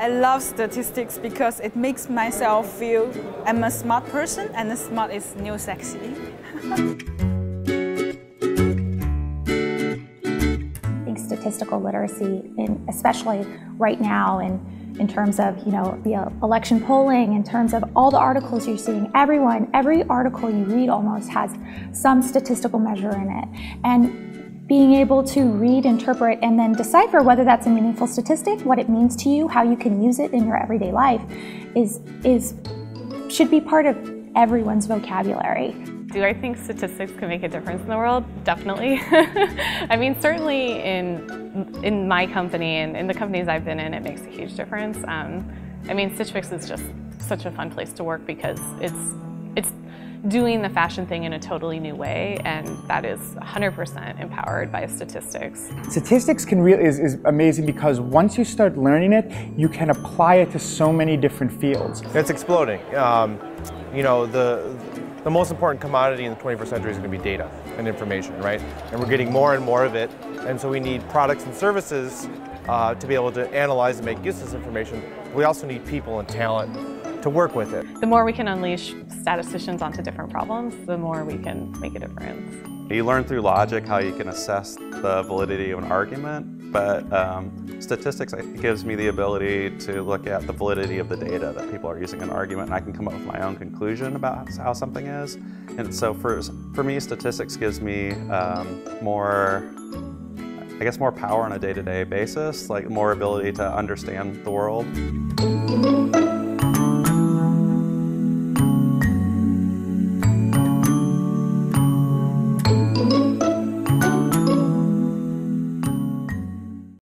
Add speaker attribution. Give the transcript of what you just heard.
Speaker 1: love statistics because it makes myself feel I'm a smart person, and the smart is new sexy.
Speaker 2: I think statistical literacy, especially right now, in terms of the election polling, in terms of all the articles you're seeing, every article you read almost has some statistical measure in it. And being able to read, interpret, and then decipher whether that's a meaningful statistic, what it means to you, how you can use it in your everyday life, should be part of everyone's vocabulary.
Speaker 3: Do I think statistics can make a difference in the world? Definitely. I mean, certainly in my company and in the companies I've been in, it makes a huge difference. I mean, Stitch Fix is just such a fun place to work because it's doing the fashion thing in a totally new way, and that is 100% empowered by statistics.
Speaker 4: Statistics is amazing because once you start learning it, you can apply it to so many different fields.
Speaker 5: It's exploding. You know, the most important commodity in the 21st century is going to be data and information, right? And we're getting more and more of it, and so we need products and services to be able to analyze and make use of this information. We also need people and talent to work with it.
Speaker 3: The more we can unleash statisticians onto different problems, the more we can make a difference.
Speaker 6: You learn through logic how you can assess the validity of an argument, but statistics gives me the ability to look at the validity of the data that people are using in an argument, and I can come up with my own conclusion about how something is. And so for me, statistics gives me more power on a day-to-day basis, like more ability to understand the world.